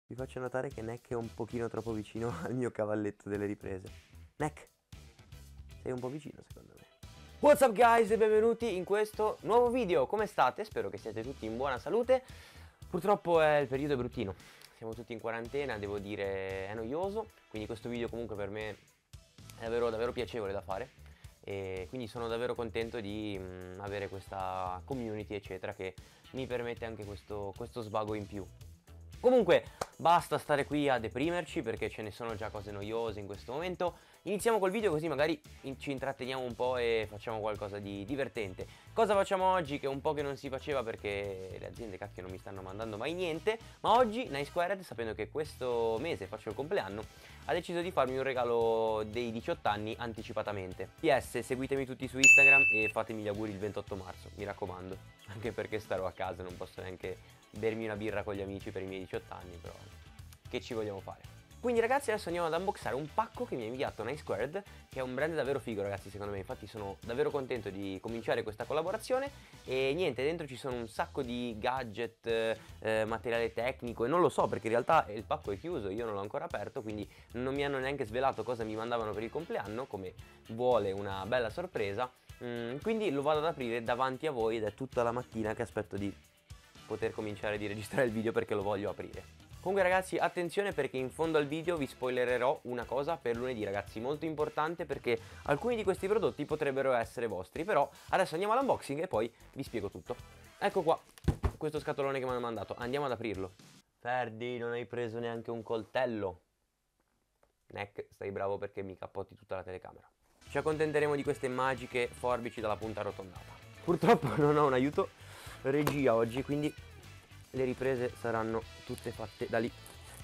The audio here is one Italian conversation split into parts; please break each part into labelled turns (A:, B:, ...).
A: vi faccio notare che Neck è un pochino troppo vicino al mio cavalletto delle riprese. Neck, sei un po' vicino secondo me. What's up guys e benvenuti in questo nuovo video. Come state? Spero che siate tutti in buona salute. Purtroppo il periodo è bruttino, siamo tutti in quarantena, devo dire è noioso, quindi questo video comunque per me è davvero piacevole da fare e quindi sono davvero contento di avere questa community eccetera che mi permette anche questo svago in più. Comunque basta stare qui a deprimerci perché ce ne sono già cose noiose in questo momento. Iniziamo col video così magari ci intratteniamo un po' e facciamo qualcosa di divertente. Cosa facciamo oggi che è un po' che non si faceva perché le aziende cacchio non mi stanno mandando mai niente. Ma oggi NiceSquared, sapendo che questo mese faccio il compleanno, ha deciso di farmi un regalo dei 18 anni anticipatamente. PS, seguitemi tutti su Instagram e fatemi gli auguri il 28 marzo, mi raccomando. Anche perché starò a casa, non posso neanche bermi una birra con gli amici per i miei 18 anni, però che ci vogliamo fare? Quindi ragazzi adesso andiamo ad unboxare un pacco che mi ha inviato NiceSquared, che è un brand davvero figo ragazzi secondo me, infatti sono davvero contento di cominciare questa collaborazione. E niente, dentro ci sono un sacco di gadget, materiale tecnico e non lo so perché in realtà il pacco è chiuso, io non l'ho ancora aperto, quindi non mi hanno neanche svelato cosa mi mandavano per il compleanno, come vuole una bella sorpresa. Quindi lo vado ad aprire davanti a voi ed è tutta la mattina che aspetto di poter cominciare di registrare il video perché lo voglio aprire. Comunque ragazzi attenzione perché in fondo al video vi spoilererò una cosa per lunedì ragazzi, molto importante perché alcuni di questi prodotti potrebbero essere vostri, però adesso andiamo all'unboxing e poi vi spiego tutto. Ecco qua questo scatolone che mi hanno mandato, andiamo ad aprirlo. Ferdi, non hai preso neanche un coltello. Neck, stai bravo perché mi cappotti tutta la telecamera. Ci accontenteremo di queste magiche forbici dalla punta arrotondata. Purtroppo non ho un aiuto regia oggi, quindi le riprese saranno tutte fatte da lì.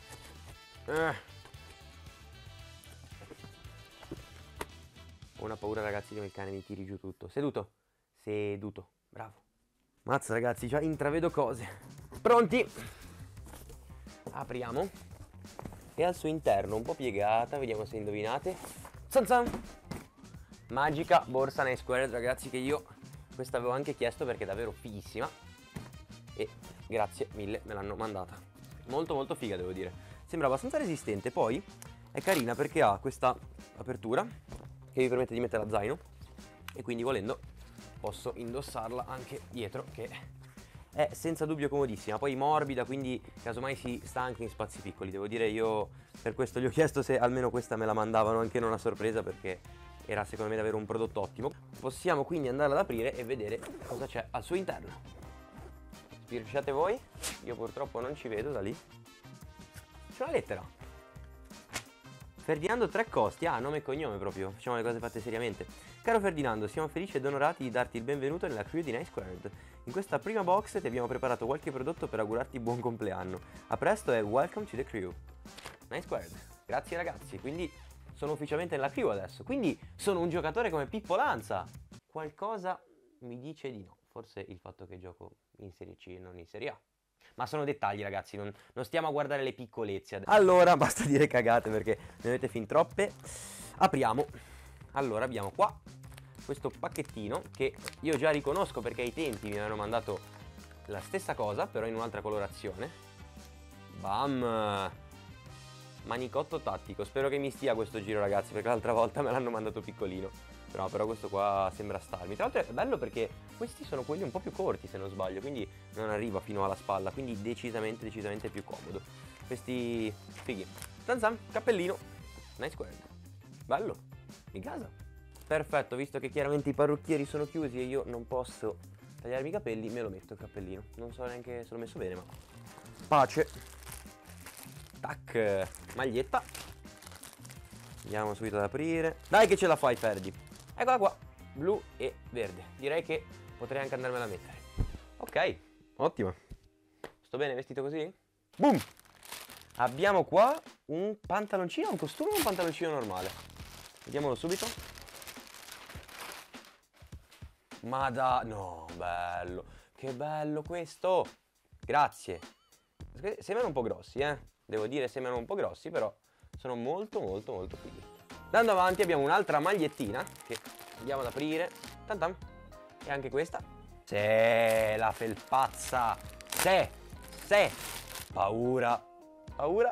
A: Ho una paura ragazzi che il cane mi tiri giù tutto. Seduto? Seduto, bravo. Mazza ragazzi, già intravedo cose. Pronti? Apriamo. E al suo interno un po' piegata, vediamo se indovinate. Zan zan! Magica borsa NiceSquared ragazzi, che io questa avevo anche chiesto perché è davvero fighissima e grazie mille me l'hanno mandata. Molto figa devo dire, sembra abbastanza resistente. Poi è carina perché ha questa apertura che vi permette di mettere a zaino e quindi volendo posso indossarla anche dietro, che è senza dubbio comodissima. Poi morbida, quindi casomai si sta anche in spazi piccoli. Devo dire, io per questo gli ho chiesto se almeno questa me la mandavano anche non a sorpresa, perché era secondo me davvero un prodotto ottimo. Possiamo quindi andarla ad aprire e vedere cosa c'è al suo interno. Sbirciate voi, io purtroppo non ci vedo da lì. C'è una lettera. Ferdinando Treccosti, nome e cognome proprio, facciamo le cose fatte seriamente. Caro Ferdinando, siamo felici ed onorati di darti il benvenuto nella crew di NiceSquared. In questa prima box ti abbiamo preparato qualche prodotto per augurarti buon compleanno. A presto e welcome to the crew. NiceSquared, grazie ragazzi, quindi sono ufficialmente nella crew adesso, quindi sono un giocatore come Pippo Lanza. Qualcosa mi dice di no, forse il fatto che gioco in Serie C e non in Serie A. Ma sono dettagli ragazzi, non stiamo a guardare le piccolezze. Allora, basta dire cagate perché ne avete fin troppe. Apriamo. Allora, abbiamo qua questo pacchettino che io già riconosco perché ai tempi mi hanno mandato la stessa cosa, però in un'altra colorazione. Bam! Manicotto tattico, spero che mi stia questo giro ragazzi perché l'altra volta me l'hanno mandato piccolino. Però questo qua sembra starmi. Tra l'altro è bello perché questi sono quelli un po' più corti se non sbaglio, quindi non arriva fino alla spalla, quindi decisamente più comodo. Questi fighi. Zan zan, cappellino NiceSquared. Bello, in casa. Perfetto, visto che chiaramente i parrucchieri sono chiusi e io non posso tagliarmi i capelli, me lo metto il cappellino. Non so neanche se l'ho messo bene, ma pace. Tac, maglietta. Andiamo subito ad aprire. Dai che ce la fai Ferdi. Eccola qua, blu e verde. Direi che potrei anche andarmela a mettere. Ok, ottimo. Sto bene vestito così? Boom! Abbiamo qua un pantaloncino, un costume o un pantaloncino normale? Vediamolo subito. Ma no, bello. Che bello questo. Grazie. Sembrano un po' grossi, devo dire sembrano un po' grossi, però sono molto fighi. Andando avanti abbiamo un'altra magliettina che andiamo ad aprire. Tantam. E anche questa. La felpazza. Paura. paura.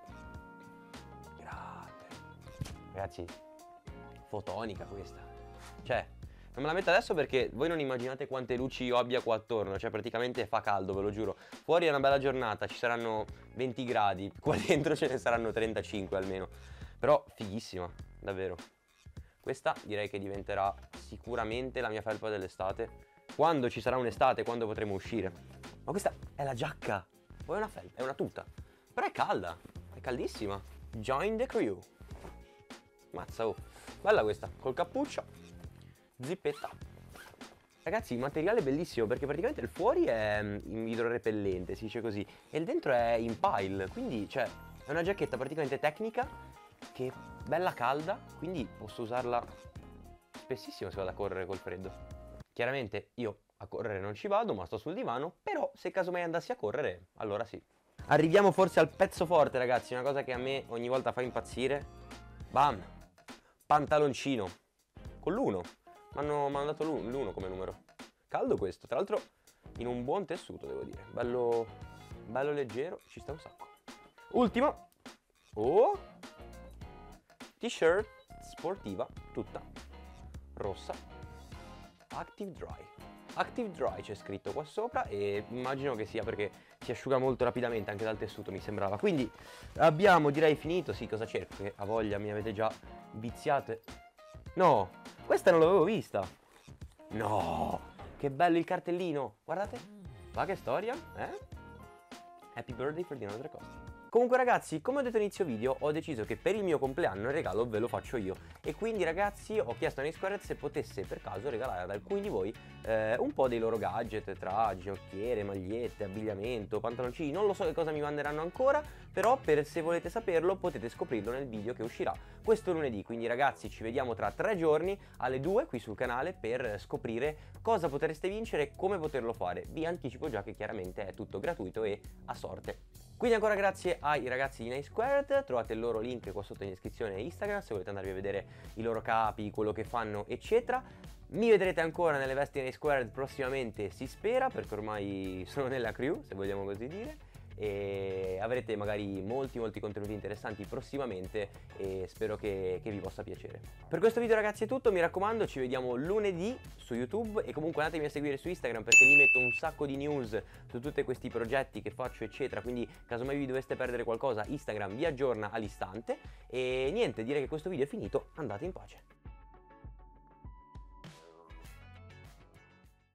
A: Grande. Ragazzi, fotonica questa. Cioè, non me la metto adesso perché voi non immaginate quante luci io abbia qua attorno. Cioè, praticamente fa caldo, ve lo giuro. Fuori è una bella giornata, ci saranno 20 gradi. Qua dentro ce ne saranno 35 almeno. Però fighissima, davvero. Questa direi che diventerà sicuramente la mia felpa dell'estate. Quando ci sarà un'estate, quando potremo uscire. Ma questa è la giacca. Poi è una felpa, è una tuta. Però è calda, è caldissima. Join the crew. Mazza, oh. Bella questa, col cappuccio. Zippetta. Ragazzi, il materiale è bellissimo perché praticamente il fuori è in vidro repellente, si dice così. E il dentro è in pile, quindi cioè è una giacchetta praticamente tecnica che è bella calda, quindi posso usarla spessissimo se vado a correre col freddo. Chiaramente io a correre non ci vado, ma sto sul divano, però se casomai andassi a correre, allora sì. Arriviamo forse al pezzo forte, ragazzi, una cosa che a me ogni volta fa impazzire. Bam! Pantaloncino. Con l'1. Mi hanno dato l'1 come numero. Caldo questo, tra l'altro in un buon tessuto, devo dire. Bello leggero, ci sta un sacco. Ultimo. Oh! T-shirt sportiva, tutta rossa. Active Dry. Active Dry c'è scritto qua sopra e immagino che sia perché si asciuga molto rapidamente anche dal tessuto, mi sembrava. Quindi abbiamo direi finito. Sì, cosa cerco? Che a voglia mi avete già viziate. No, questa non l'avevo vista. No, che bello il cartellino. Guardate, va che storia, eh? Happy birthday Ferdinando Trecosti. Comunque ragazzi, come ho detto all'inizio video, ho deciso che per il mio compleanno il regalo ve lo faccio io. E quindi ragazzi ho chiesto a Nailsquared se potesse per caso regalare ad alcuni di voi un po' dei loro gadget, tra ginocchiere, magliette, abbigliamento, pantaloncini. Non lo so che cosa mi manderanno ancora, però se volete saperlo potete scoprirlo nel video che uscirà questo lunedì. Quindi ragazzi ci vediamo tra 3 giorni alle 2 qui sul canale per scoprire cosa potreste vincere e come poterlo fare. Vi anticipo già che chiaramente è tutto gratuito e a sorte. Quindi ancora grazie ai ragazzi di Nailsquared, trovate il loro link qua sotto in descrizione Instagram se volete andarvi a vedere i loro capi, quello che fanno eccetera. Mi vedrete ancora nelle vesti di Nailsquared prossimamente, si spera, perché ormai sono nella crew, se vogliamo così dire. E avrete magari molti contenuti interessanti prossimamente e spero che vi possa piacere. Per questo video ragazzi è tutto, mi raccomando ci vediamo lunedì su YouTube e comunque andatemi a seguire su Instagram perché lì metto un sacco di news su tutti questi progetti che faccio eccetera, quindi casomai vi doveste perdere qualcosa Instagram vi aggiorna all'istante e niente, direi che questo video è finito, andate in pace.